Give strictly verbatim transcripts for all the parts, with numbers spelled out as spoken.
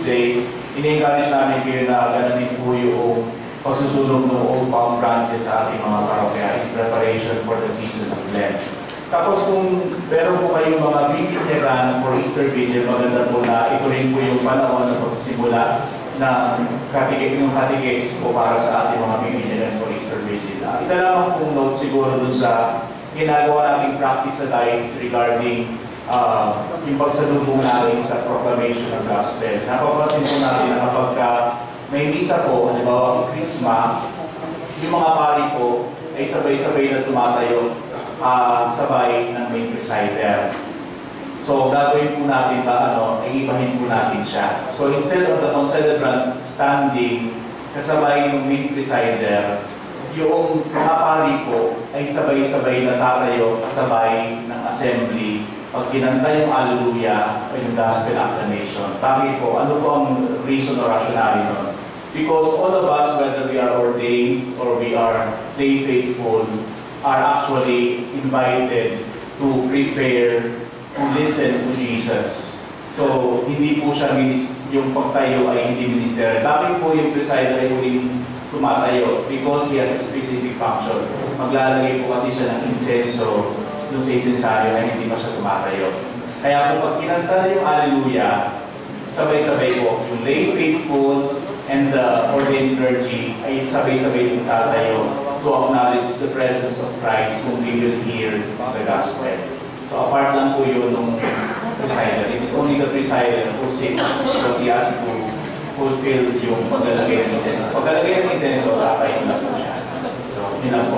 Tuesday, ini-encourage namin kayo na gananin po yung pagsusunog ng Old Palm branches sa ating mga parokya in preparation for the season of Lent. Tapos kung meron po kayong mga bibigyan for Easter Vigil, maganda po na ito rin po yung panahon na pagsisimula ng yung catechesis po para sa ating mga bibigyan for Easter Vigil. Uh, isa lamang pong note siguro dun sa ginagawa nating practice sa diocese regarding uh, yung pagsalubong natin sa proclamation ng gospel. Napapasin po natin na kapag ka may misa po, halimbawa Christmas, yung mga pari po ay sabay-sabay na tumatayo uh, sabay ng main presider. So, gagawin po natin ba, ano, ay ibahin po natin siya. So, instead of the concelebrant standing kasabay ng main presider, yung mga pari po ay sabay-sabay na tatayo kasabay ng assembly pag kinanta yung Alleluia o yung Gospel Acclamation. Bakit po? Ano po ang reason or rationale nun? Because all of us, whether we are ordained or we are lay faithful, are actually invited to prepare, to listen to Jesus. So, hindi po siya, yung pagtayo ay hindi ministerial. Bakit po yung presider ay huling tumatayo? Because he has a specific function. Maglalagay po kasi siya ng insenso doon sa insensaryo na hindi pa siya tumatayo. Kaya po pag kinanta yung Alleluia, sabay-sabay po yung lay faithful and the ordained clergy ay sabay-sabay yung tatayo to acknowledge the presence of Christ whom we will hear the gospel. So apart lang po yun ng presider. It is only the presider who sits because he has to fulfill yung paglalagay ng insenso. Paglalagay ng insenso, tatayo na po siya. So, yun lang po.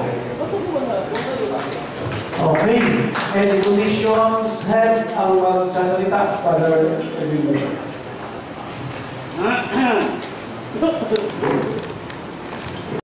Okay. Any conditions head ang magsasalita, Father Edwin?